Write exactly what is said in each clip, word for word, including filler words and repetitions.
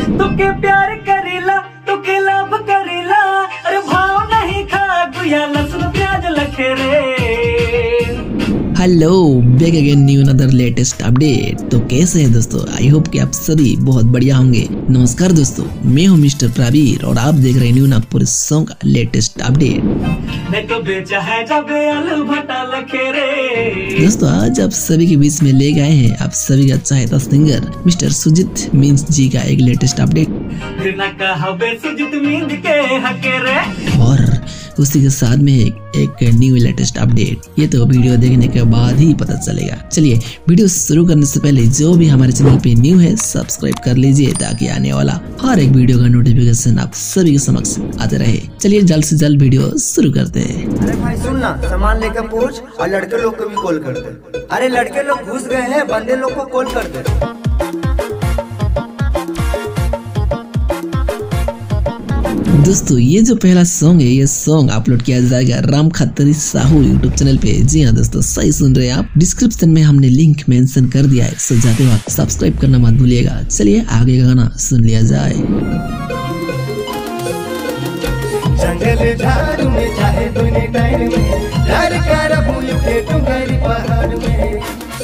तुके प्यार करेला तुके लव करेला, अरे भाव नहीं खा गुया लहसुन प्याज लखेरे। Hello, back again new another latest update. तो कैसे हैं दोस्तों? आई होप कि आप सभी बहुत बढ़िया होंगे। नमस्कार दोस्तों, मैं हूं मिस्टर प्रवीर और आप देख रहे हैं न्यू नागपुर सॉन्ग का लेटेस्ट अपडेट। तो बेचा है जब आलू भटा लखेरे। दोस्तों आज आप सभी के बीच में ले गए हैं आप सभी का चाहता सिंगर मिस्टर सुजीत मीन्स जी का एक लेटेस्ट अपडेट, और उसी के साथ में एक, एक न्यू लेटेस्ट अपडेट। ये तो वीडियो देखने के बाद ही पता चलेगा। चलिए वीडियो शुरू करने से पहले जो भी हमारे चैनल पे न्यू है सब्सक्राइब कर लीजिए ताकि आने वाला हर एक वीडियो का नोटिफिकेशन आप सभी के समक्ष आते रहे। चलिए जल्द से जल्द वीडियो शुरू करते हैं। अरे भाई सुन ना, सामान लेकर पहुंच और लड़के लोग को भी कॉल कर दे। अरे लड़के लोग घुस गए हैं, बंदे लोग को कॉल कर दे। दोस्तों ये जो पहला सॉन्ग है, ये सॉन्ग अपलोड किया जाएगा राम खत्री साहू यूट्यूब चैनल पे। जी हाँ दोस्तों, सही सुन रहे हैं आप। डिस्क्रिप्शन में हमने लिंक मेंशन कर दिया है, सो जाते वक्त सब्सक्राइब करना मत भूलिएगा। चलिए आगे का गाना सुन लिया जाए। जंगल झाड़ में चाहे दुनिया टाइम में डर कर भूल के टुंगरी पहाड़ में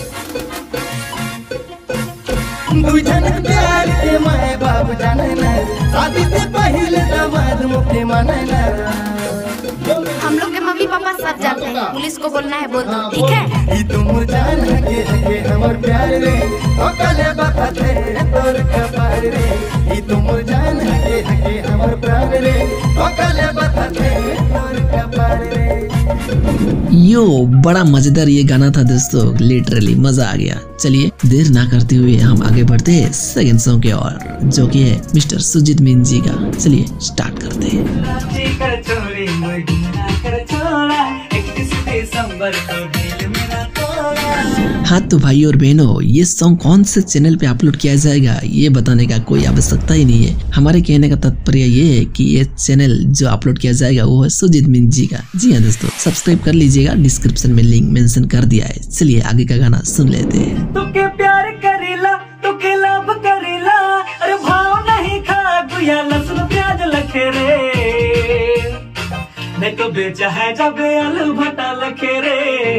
बुझन प्यार के माए बाप जाने ना, शादी से पहले दामाद मुझे माने ना। हम लोग के मम्मी पापा सब जानते हैं, पुलिस को बोलना है बोल दो, ठीक है? ई तुम जान के के हमर प्यार रे, ओ कले बात है तोर कपार रे। ई तुम जान के के हमर प्यार रे, ओ कले बात है तोर कपार रे। यो बड़ा मजेदार ये गाना था दोस्तों, लिटरली मजा आ गया। चलिए देर ना करते हुए हम आगे बढ़ते हैं सेकंड सॉन्ग की ओर, जो कि है मिस्टर सुजीत मीन जी का। चलिए स्टार्ट करते हैं। हाँ तो भाई और बहनों, ये सॉन्ग कौन से चैनल पे अपलोड किया जाएगा ये बताने का कोई आवश्यकता ही नहीं है। हमारे कहने का तात्पर्य ये है कि ये चैनल जो अपलोड किया जाएगा वो है सुजीत मीन जी का। जी हाँ दोस्तों, सब्सक्राइब कर लीजिएगा, डिस्क्रिप्शन में लिंक मेंशन कर दिया है। चलिए आगे का गाना सुन लेते हैं। तुके प्यार करेला तुके लव करेला, अरे भाव नहीं खा गुया लहसुन प्याज लखेरे। मैं तो बेचा है जब आलू भटा लखेरे,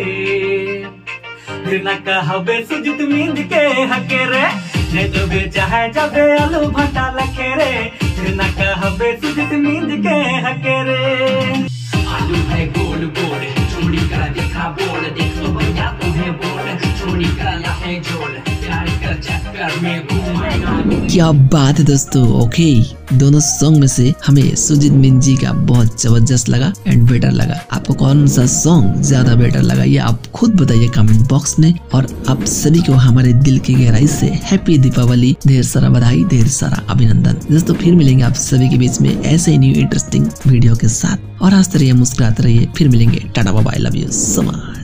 फिर न कहबे सुजीत मींद के हकेरे। मैं तो बेचा है जब आलू भटा लखेरे, फिर न कहबे सुजीत मींद के हकेरे। आलू है गोल गोल चोरी करा देखा बोल, देख तो भैया तुम्हें बोल चोरी करा है जोल, प्यार कर चक्कर में घूमेगा। क्या बात है दोस्तों। ओके, दोनों सॉन्ग में से हमें सुजीत मीन जी का बहुत जबरदस्त लगा एंड बेटर लगा। आपको कौन सा सॉन्ग ज्यादा बेटर लगा ये आप खुद बताइए कमेंट बॉक्स में। और आप सभी को हमारे दिल की गहराई से हैप्पी दीपावली, ढेर सारा बधाई, ढेर सारा अभिनंदन। दोस्तों फिर मिलेंगे आप सभी के बीच में ऐसे ही न्यू इंटरेस्टिंग वीडियो के साथ, और हंसते रहिए, मुस्कुराते रहिए। फिर मिलेंगे, tata bye bye, love you so much.